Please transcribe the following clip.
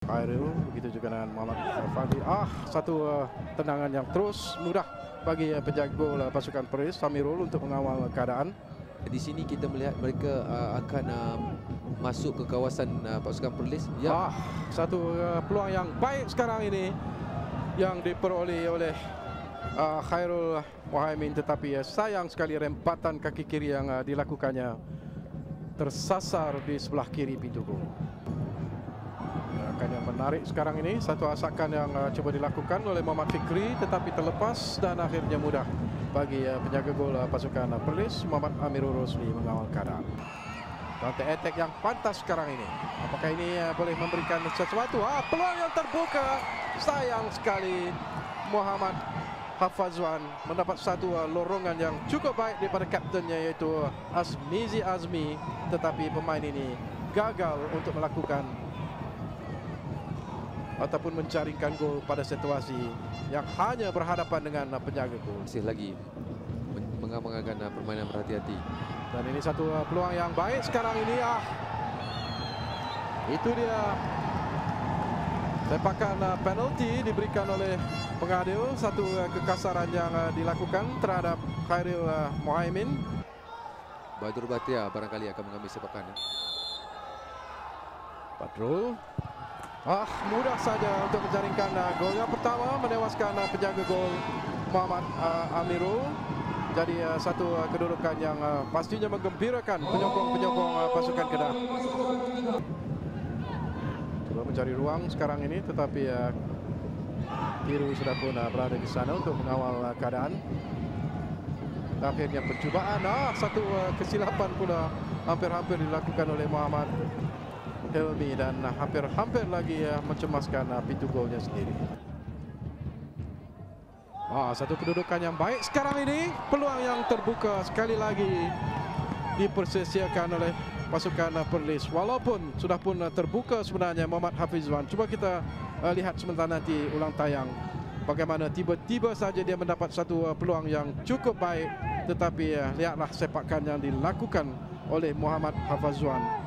Khairul, begitu juga dengan Muhammad Fadli. Satu tendangan yang terus mudah bagi penjaga gol pasukan Perlis, Samirul, untuk mengawal keadaan. Di sini kita melihat mereka akan masuk ke kawasan pasukan Perlis. Ya. Satu peluang yang baik sekarang ini yang diperoleh oleh Khairul Muhaimin, tetapi sayang sekali rempatan kaki kiri yang dilakukannya tersasar di sebelah kiri pintu gol. Gerakan yang menarik sekarang ini, satu asakan yang coba dilakukan oleh Muhammad Fikri tetapi terlepas dan akhirnya mudah bagi penjaga gol pasukan Perlis, Muhammad Amirul Rosli, mengawal keadaan. Counter attack yang pantas sekarang ini. Apakah ini boleh memberikan sesuatu? Peluang yang terbuka. Sayang sekali Muhammad Hafazwan mendapat satu lorongan yang cukup baik daripada kaptennya, yaitu Azmizi Azmi, tetapi pemain ini gagal untuk melakukan ataupun menjaringkan gol pada situasi yang hanya berhadapan dengan penjaga gol. Masih lagi mengamankan permainan berhati-hati. Dan ini satu peluang yang baik sekarang ini. Itu dia sepakan penalti diberikan oleh pengadil. Satu kekasaran yang dilakukan terhadap Khairul Muhaimin. Badrul Batia barangkali akan mengambil sepakan. Badrul mudah saja untuk menjaringkan gol yang pertama, menewaskan penjaga gol Muhammad Amirul. Jadi satu kedudukan yang pastinya menggembirakan penyokong-penyokong pasukan Kedah. Coba mencari ruang sekarang ini, tetapi Biru sudah pun berada di sana untuk mengawal keadaan. Akhirnya percubaan, satu kesilapan pula hampir-hampir dilakukan oleh Muhammad Helmi dan hampir-hampir lagi mencemaskan pintu golnya sendiri. Satu kedudukan yang baik sekarang ini. Peluang yang terbuka sekali lagi dipersia-siakan oleh pasukan Perlis. Walaupun sudah pun terbuka sebenarnya Muhammad Hafizwan. Cuba kita lihat sebentar nanti ulang tayang bagaimana tiba-tiba saja dia mendapat satu peluang yang cukup baik. Tetapi lihatlah sepakan yang dilakukan oleh Muhammad Hafizwan